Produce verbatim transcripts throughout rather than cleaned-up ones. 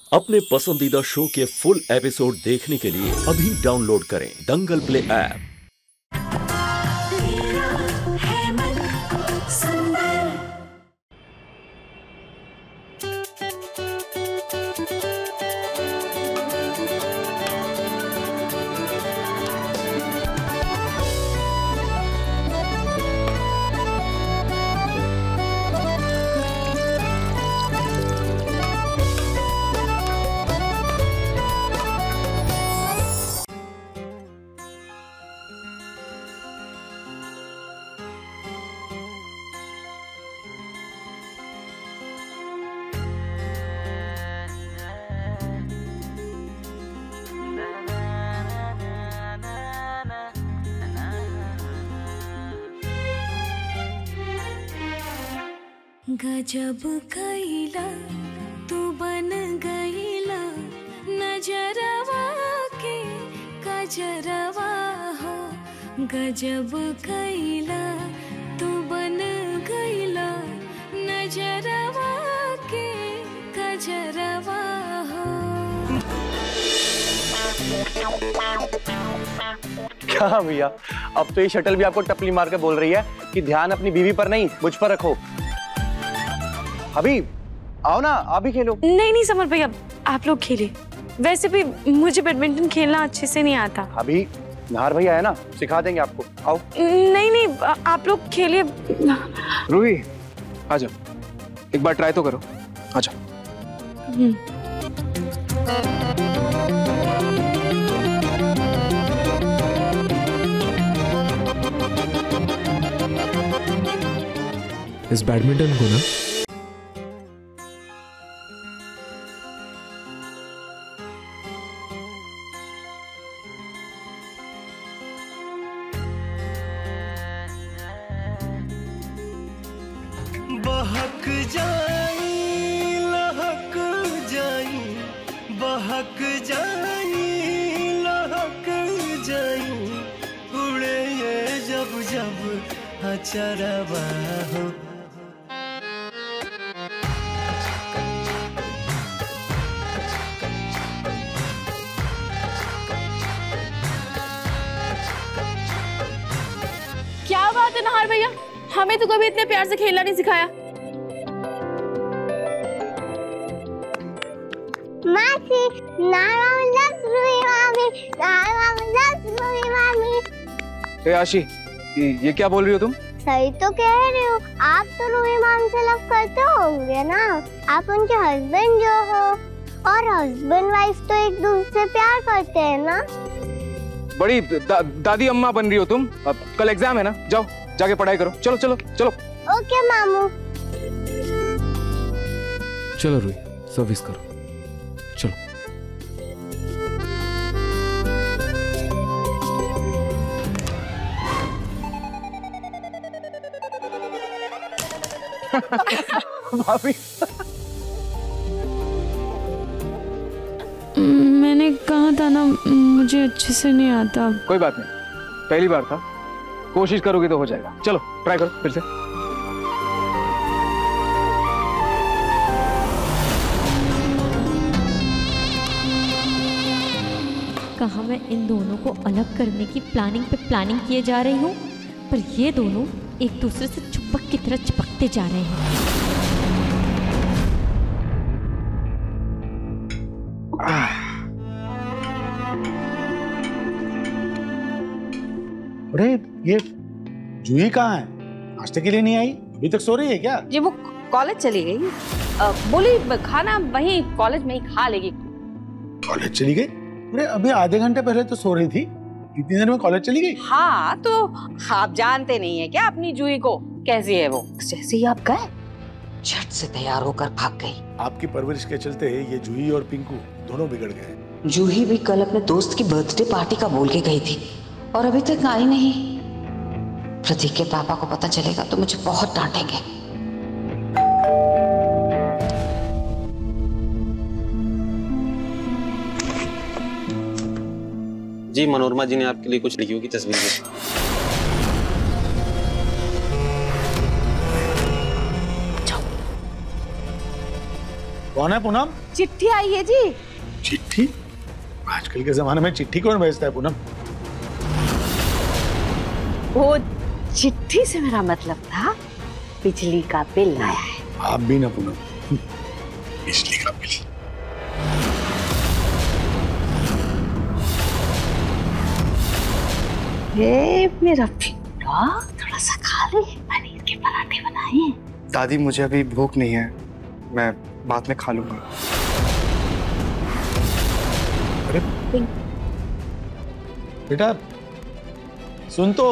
अपने पसंदीदा शो के फुल एपिसोड देखने के लिए अभी डाउनलोड करें दंगल प्ले ऐप। गजब कैला तू बन गईला नजरवा के कजरवा हो। गजब कैला तू बन गईला नजरवा के कजरवा हो। क्या भैया, अब तो ये शटल भी आपको टपली मार के बोल रही है कि ध्यान अपनी बीवी पर नहीं मुझ पर रखो। अभी आओ ना, आप भी खेलो। नहीं नहीं समर भैया, आप लोग खेलिए। वैसे भी मुझे बैडमिंटन खेलना अच्छे से नहीं आता। अभी नाहर भैया है ना, सिखा देंगे आपको। आओ। नहीं नहीं, आप लोग खेलिए। रूही आजा, एक बार ट्राई तो करो। आजा। इस बैडमिंटन को ना बहक जाई लहक जाई, बहक जाई लहक जाई, उड़े ये जब जब अचरवा हो। क्या बात है नाहर भैया, हमें तो कभी इतने प्यार से खेलना नहीं सिखाया। मासी, नाराम लस रूही मामी, नाराम लस रूही मामी। ए आशी, ये क्या बोल रही हो तुम? सही तो कह रही हो, आप तो रूही मामी से लव करते होंगे ना। आप उनके हस्बैंड जो हो, और हस्बैंड वाइफ तो एक दूसरे से प्यार करते हैं ना। बड़ी दा, दादी अम्मा बन रही हो तुम। अब कल एग्जाम है ना, जाओ जाके पढ़ाई करो। चलो चलो चलो। ओके मामू। चलो रूही, सर्विस करो। चलो। भाभी मैंने कहा था ना, मुझे अच्छे से नहीं आता। कोई बात नहीं, पहली बार था, कोशिश करोगे तो हो जाएगा। चलो ट्राई करो फिर से। कहा मैं इन दोनों को अलग करने की प्लानिंग पे प्लानिंग किए जा रही हूँ, पर ये दोनों एक दूसरे से चुपक की तरह चिपकते जा रहे हैं। अरे ये जूही कहाँ है? नाश्ते के लिए नहीं आई? अभी तक सो रही है क्या? जी वो कॉलेज चली गई। आ, बोली खाना वहीं कॉलेज में ही खा लेगी। कॉलेज चली गई? अरे अभी आधे घंटे पहले तो सो रही थी, इतनी देर में कॉलेज चली गई? हाँ तो आप जानते नहीं है क्या अपनी जूही को, कैसी है वो। जैसे ही आप गए झट से तैयार होकर भाग गई। आपकी परवरिश के चलते ये जूही और पिंकू दोनों बिगड़ गए। जूही भी कल अपने दोस्त की बर्थडे पार्टी का बोल के गई थी और अभी तक आई नहीं। प्रतीक के पापा को पता चलेगा तो मुझे बहुत डांटेंगे। जी मनोरमा जी ने आपके लिए कुछ लड़कियों की तस्वीर दी। कौन है पूनम? चिट्ठी आई है जी। चिट्ठी? आजकल के जमाने में चिट्ठी कौन भेजता है पूनम? वो चिट्ठी से मेरा मतलब था बिजली का बिल आया है। आप भी ना पूनम, बिजली का बिल। ये मेरा पिंडा, थोड़ा सा खा ले, पनीर के पराठे बनाए हैं। दादी मुझे अभी भूख नहीं है, मैं बाद में खा लूंगा। अरे बेटा सुन तो,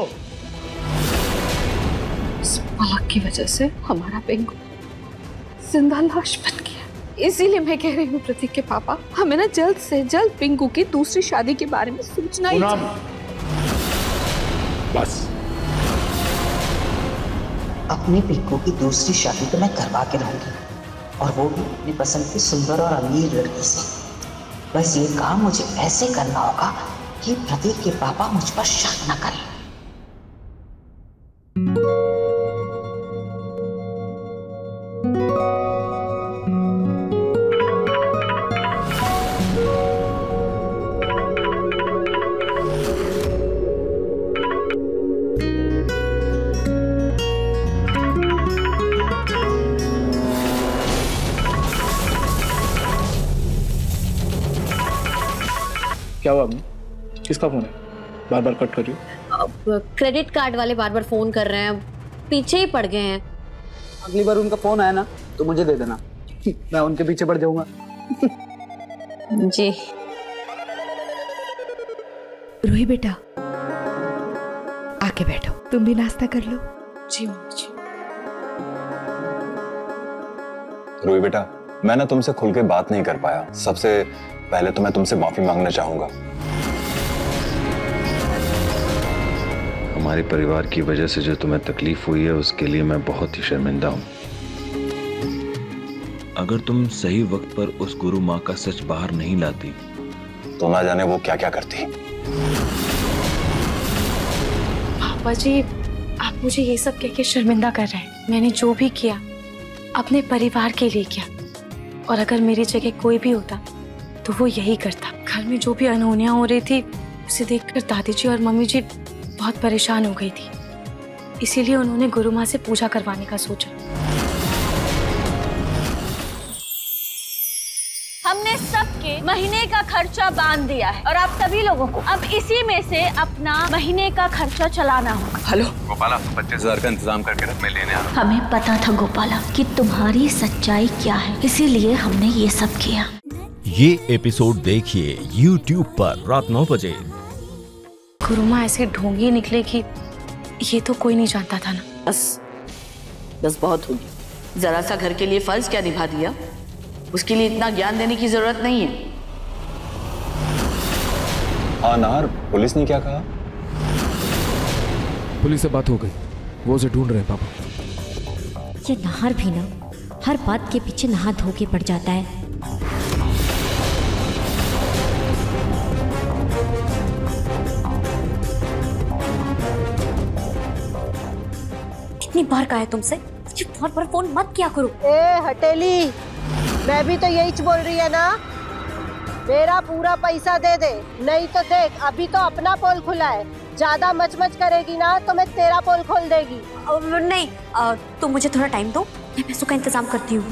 इस पलक की वजह से हमारा पिंकू जिंदा लाश बन गया। इसीलिए मैं कह रही हूँ प्रतीक के पापा, हमें ना जल्द से जल्द पिंकू की दूसरी शादी के बारे में सोचना ही चाहिए। बस अपने पिंकू की दूसरी शादी तो मैं करवा के रहूंगी, और वो भी अपनी पसंद की सुंदर और अमीर लड़की से। बस ये काम मुझे ऐसे करना होगा कि प्रतीक के पापा मुझ पर शक न करें। क्या हुआ? किसका फोन है? बार बार कट कर रही हो। क्रेडिट कार्ड वाले बार बार फोन कर रहे हैं, पीछे ही पड़ गए हैं। अगली बार उनका फोन आया ना तो मुझे दे देना, मैं उनके पीछे पड़ जाऊंगा। जी रोही बेटा, आके बैठो, तुम भी नाश्ता कर लो। जी मम्मी जी। रोही बेटा, मैं ना तुमसे खुल के बात नहीं कर पाया। सबसे पहले तो मैं तुमसे माफी मांगना चाहूंगा। हमारे परिवार की वजह से जो तुम्हें तकलीफ हुई है उसके लिए मैं बहुत ही शर्मिंदा हूं। अगर तुम सही वक्त पर उस गुरु माँ का सच बाहर नहीं लाती तो ना जाने वो क्या क्या करती। पापा जी, आप मुझे ये सब कह के शर्मिंदा कर रहे हैं। मैंने जो भी किया अपने परिवार के लिए किया, और अगर मेरी जगह कोई भी होता तो वो यही करता। घर में जो भी अनहोनियां हो रही थी उसे देखकर दादी जी और मम्मी जी बहुत परेशान हो गई थी, इसीलिए उन्होंने गुरु माँ से पूजा करवाने का सोचा। हमने सबके महीने का खर्चा बांध दिया है और आप सभी लोगों को अब इसी में से अपना महीने का खर्चा चलाना होगा। हेलो गोपाला, पच्चीस हजार का इंतजाम करके रख, मैं लेने आ रहा हूँ। हमें पता था गोपाला कि तुम्हारी सच्चाई क्या है, इसीलिए हमने ये सब किया। ये एपिसोड देखिए यूट्यूब पर रात नौ बजे। गुरु माँ ऐसे ढोंगी निकलेगी ये तो कोई नहीं जानता था ना। बस बस बहुत होगी। जरा सा घर के लिए फर्ज क्या निभा दिया, उसके लिए इतना ज्ञान देने की जरूरत नहीं है। हाँ नार, पुलिस ने क्या कहा? पुलिस से बात हो गई, वो उसे ढूंढ रहे हैं पापा। ये नाहर भी ना हर बात के पीछे नहा धो के पड़ जाता है। कितनी बार कहा है तुमसे कि फोन पर फोन मत किया करो। ए हटेली, मैं भी तो यही बोल रही है ना, मेरा पूरा पैसा दे दे, नहीं तो देख अभी तो अपना पोल खुला है, ज्यादा मचमच करेगी ना तो मैं तेरा पोल खोल देगी। नहीं, तुम मुझे थोड़ा टाइम दो, मैं पैसों का इंतजाम करती हूँ।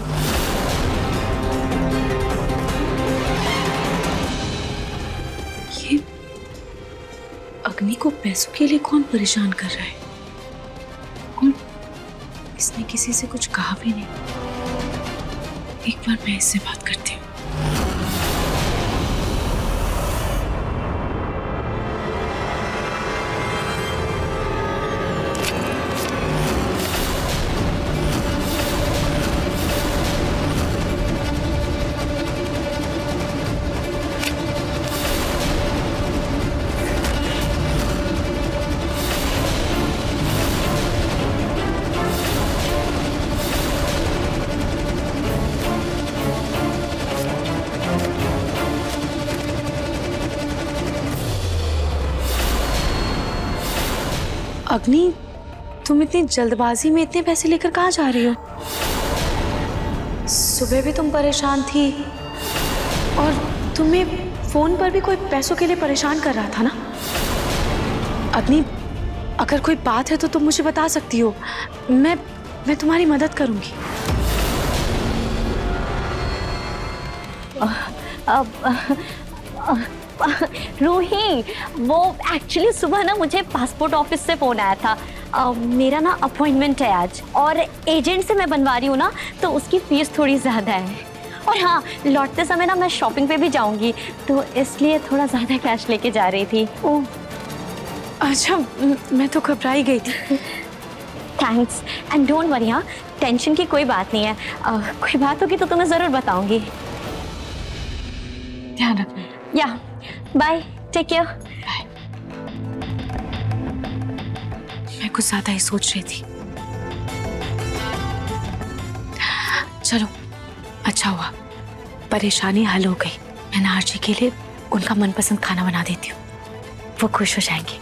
ये अग्नि को पैसों के लिए कौन परेशान कर रहा है? कौन? इसने किसी से कुछ कहा भी नहीं। एक बार मैं इससे बात करती हूँ। अग्नि, तुम इतनी जल्दबाजी में इतने पैसे लेकर कहाँ जा रही हो? सुबह भी तुम परेशान थी और तुम्हें फोन पर भी कोई पैसों के लिए परेशान कर रहा था ना। अग्नि, अगर कोई बात है तो तुम मुझे बता सकती हो, मैं मैं तुम्हारी मदद करूंगी। अब रूही, वो एक्चुअली सुबह ना मुझे पासपोर्ट ऑफिस से फ़ोन आया था। uh, मेरा ना अपॉइंटमेंट है आज और एजेंट से मैं बनवा रही हूँ ना, तो उसकी फीस थोड़ी ज़्यादा है। और हाँ, लौटते समय ना मैं शॉपिंग पे भी जाऊँगी, तो इसलिए थोड़ा ज़्यादा कैश लेके जा रही थी। ओह अच्छा, मैं तो घबरा ही गई थी। Thanks and don't worry. हाँ, टेंशन की कोई बात नहीं है। uh, कोई बात होगी तो तुम्हें ज़रूर बताऊँगी। ध्यान रखना। या बाय, टेक केयर। मैं कुछ ज्यादा ही सोच रही थी। चलो, अच्छा हुआ परेशानी हल हो गई। मैं नार्जी के लिए उनका मनपसंद खाना बना देती हूँ, वो खुश हो जाएंगे।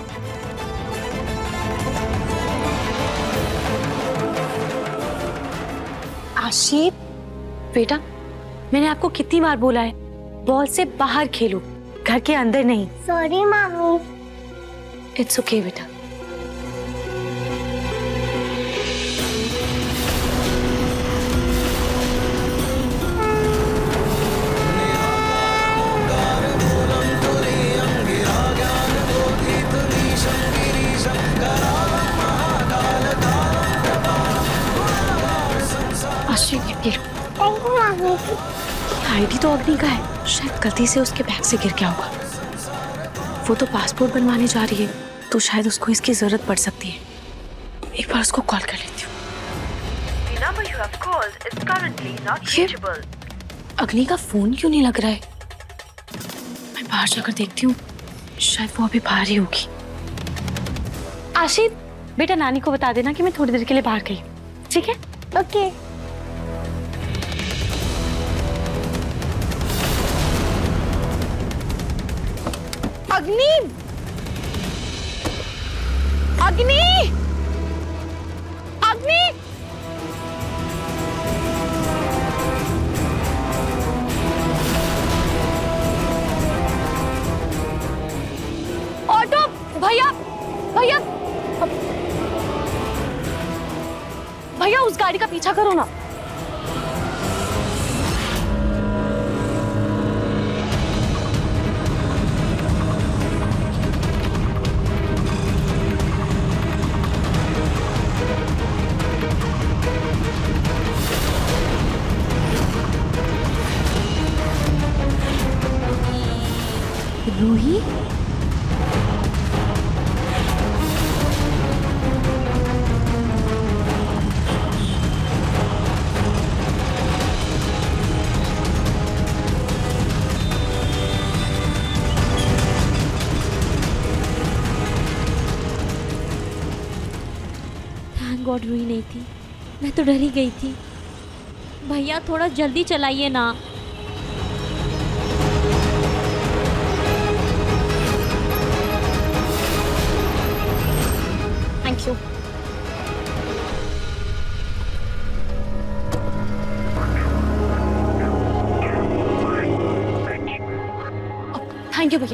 आशीष बेटा, मैंने आपको कितनी बार बोला है, बॉल से बाहर खेलो, घर के अंदर नहीं। सॉरी मामी। इट्स ओके बेटा। आईडी तो अग्नि का है, शायद गलती से उसके बैग से गिर गया होगा। वो तो पासपोर्ट बनवाने जा रही है, तो शायद उसको इसकी जरूरत पड़ सकती है। एक बार उसको कॉल कर लेती हूँ। ये अग्नि का फोन क्यों नहीं लग रहा है? मैं बाहर जाकर देखती हूँ, शायद वो अभी बाहर ही होगी। आशीष बेटा, नानी को बता देना कि मैं थोड़ी देर के लिए बाहर गई, ठीक है? ओके। अग्नि, अग्नि, अग्नि, ऑटो भैया, भैया, भैया उस गाड़ी का पीछा करो ना। रूही, थैंक गॉड रूही नहीं थी, मैं तो डर ही गई थी। भैया थोड़ा जल्दी चलाइए ना। Thank you. थैंक यू भैया।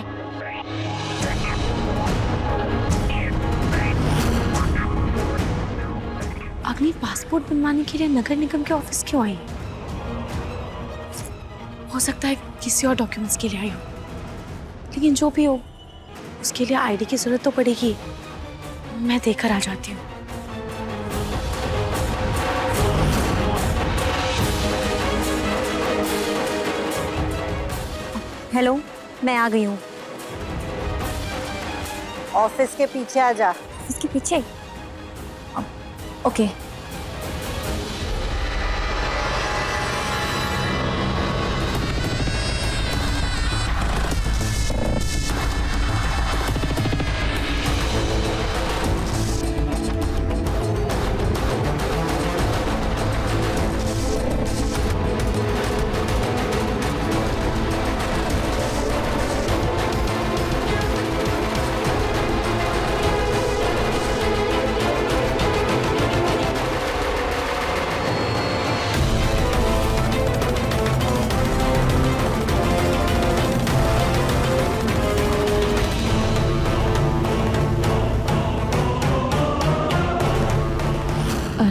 अग्नि पासपोर्ट बनवाने के लिए नगर निगम के ऑफिस क्यों आई? हो सकता है किसी और डॉक्यूमेंट्स के लिए आई हो, लेकिन जो भी हो उसके लिए आईडी की जरूरत तो पड़ेगी। मैं देखकर आ जाती हूँ। हेलो, मैं आ गई हूँ। ऑफिस के पीछे आ जा। इसके पीछे? ओके।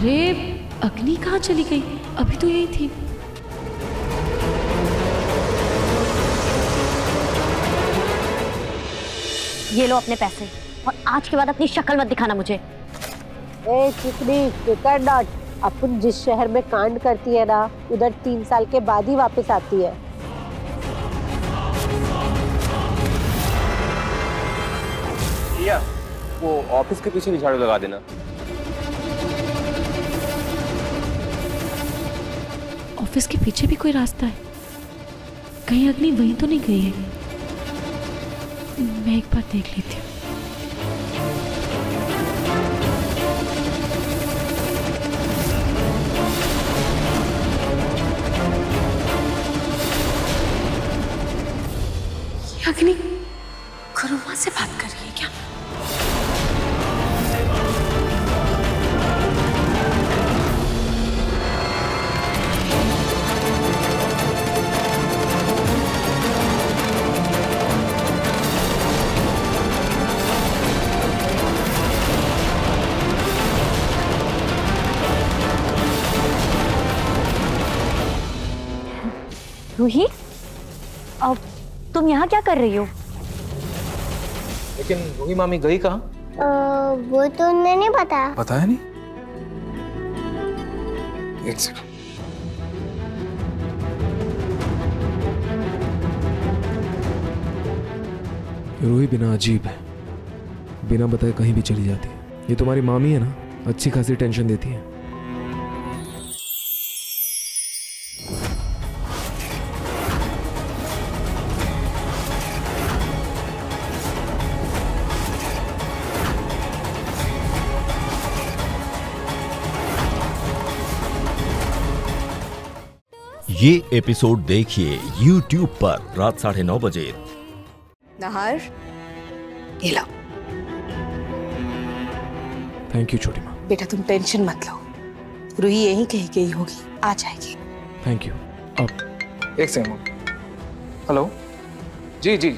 अरे अग्नि कहाँ चली गई? अभी तो यही थी। ये लो अपने पैसे, और आज के बाद अपनी शक्ल मत दिखाना मुझे। ए चिकनी टिकट डॉट, अपन जिस शहर में कांड करती है ना, उधर तीन साल के बाद ही वापस आती है। या, वो ऑफिस के पीछे भी झाड़ू लगा देना। ऑफिस के पीछे भी कोई रास्ता है? कहीं अग्नि वहीं तो नहीं गई है? मैं एक बार देख लेती हूँ। अग्नि गुरुमा से बात कर रही है क्या? रूही, अब तुम यहाँ क्या कर रही हो? लेकिन रूही मामी गई कहाँ? वो तो उन्हें नहीं पता। पता है नहीं? एक सेकंड। रूही बिना अजीब है, बिना बताए कहीं भी चली जाती है। ये तुम्हारी मामी है ना, अच्छी खासी टेंशन देती है। ये एपिसोड देखिए यूट्यूब पर रात साढ़े नौ बजे। नहार, ये लो। थैंक यू छोटी माँ। बेटा तुम टेंशन मत लो, रूही यहीं कहीं गई होगी, आ जाएगी। Thank you. अब एक सेकंड। हेलो, जी जी।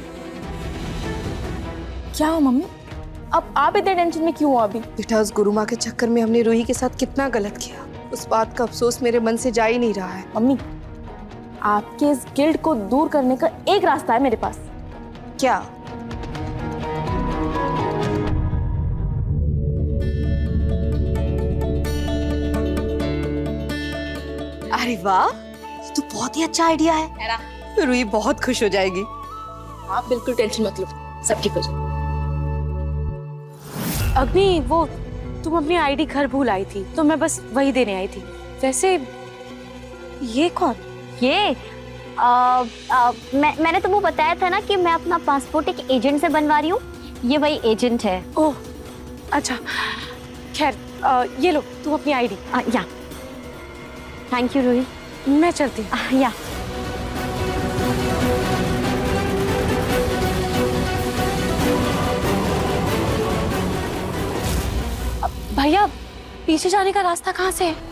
क्या हो मम्मी, अब आप इतने टेंशन में क्यों हो अभी? बेटा उस गुरु माँ के चक्कर में हमने रूही के साथ कितना गलत किया, उस बात का अफसोस मेरे मन से जा ही नहीं रहा है। मम्मी, आपके इस गिल्ट को दूर करने का एक रास्ता है मेरे पास। क्या? अरे वाह, ये तो बहुत ही अच्छा आइडिया है। रूही बहुत खुश हो जाएगी। आप बिल्कुल टेंशन मत लो, सब ठीक हो जाएगा। अग्नि, वो तुम अपनी आईडी घर भूल आई थी, तो मैं बस वही देने आई थी। वैसे ये कौन? ये आ, आ, मैं मैंने तुमको बताया था ना कि मैं अपना पासपोर्ट एक एजेंट से बनवा रही हूँ। ये वही एजेंट है। ओह अच्छा, खैर ये लो तुम अपनी आईडी। या, थैंक यू रूही। मैं चलती हूँ। या भैया, पीछे जाने का रास्ता कहाँ से है?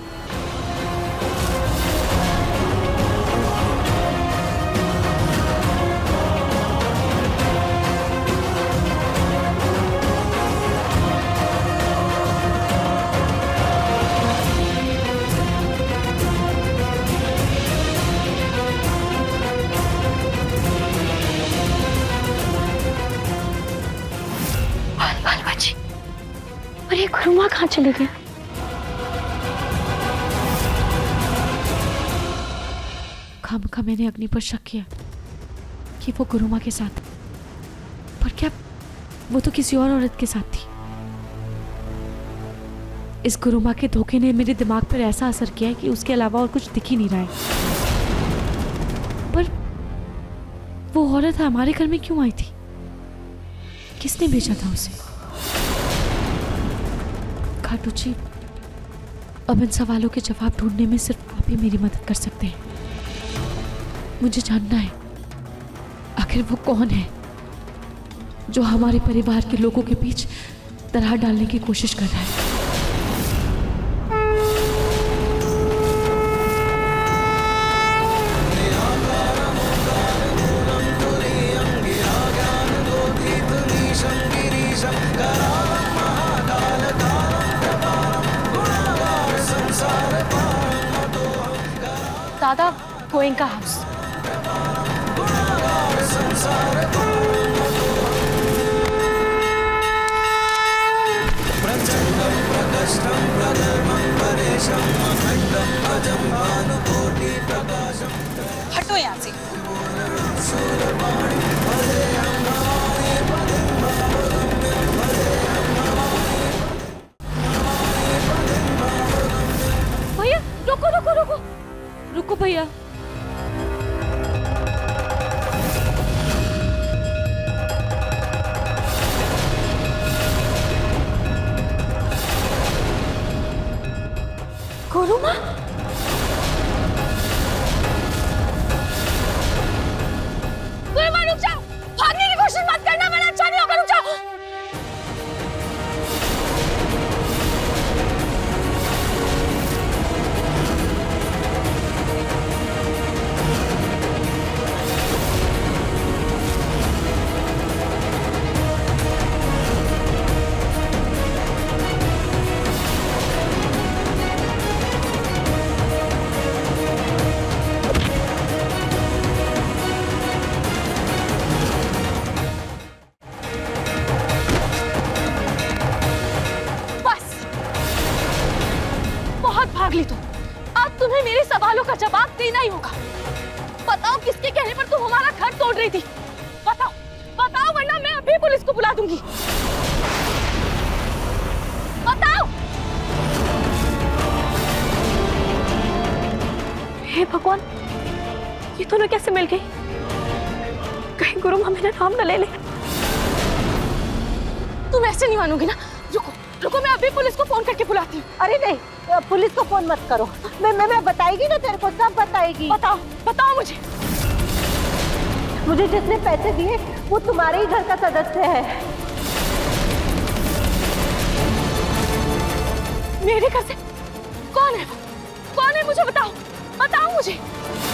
अरे गुरुमा कहाँ चले गए? खामखा मैंने अग्नि पर शक किया कि वो गुरुमा के साथ, पर क्या वो तो किसी और औरत के साथ थी। इस गुरुमा के धोखे ने मेरे दिमाग पर ऐसा असर किया है कि उसके अलावा और कुछ दिख ही नहीं रहा है। पर वो औरत हमारे घर में क्यों आई थी? किसने भेजा था उसे? खाटू जी, अब इन सवालों के जवाब ढूंढने में सिर्फ आप ही मेरी मदद कर सकते हैं। मुझे जानना है आखिर वो कौन है जो हमारे परिवार के लोगों के बीच दरार डालने की कोशिश कर रहा है। गोयनका हाउस। हटो यहाँ से। भैया रुको रुको रुको रुको भैया। गुरुमा, गुरुमा रुक जाओ, भागने की कोशिश मत करना, मेरा अच्छा नहीं होगा, रुक जाओ। भाग ली तुम, अब तुम्हें मेरे सवालों का जवाब देना ही होगा। बताओ किसके कहने पर तुम हमारा घर तोड़ रही थी? बताओ, बताओ वरना मैं अभी पुलिस को बुला दूंगी। बताओ। हे भगवान, ये दोनों कैसे मिल गई? कहीं गुरुमा मेरा नाम न ले ले। तुम ऐसे नहीं मानोगी ना? रुको रुको, मैं अभी पुलिस को फोन करके बुलाती हूँ। अरे नहीं, पुलिस को फोन मत करो। मैं मैं, मैं बताएगी ना तेरे को, सब बताएगी। बताओ बताओ मुझे। मुझे जिसने पैसे दिए वो तुम्हारे ही घर का सदस्य है। मेरे घर से? कौन है वो? कौन है मुझे बताओ, बताओ मुझे।